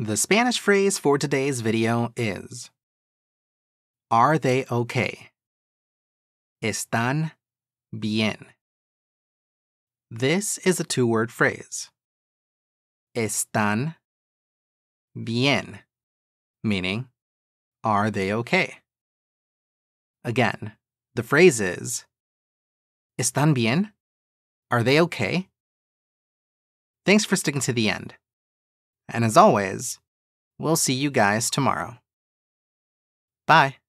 The Spanish phrase for today's video is, are they okay? Están bien. This is a two-word phrase. Están bien, meaning, are they okay? Again, the phrase is, ¿Están bien? Are they okay? Thanks for sticking to the end. And as always, we'll see you guys tomorrow. Bye.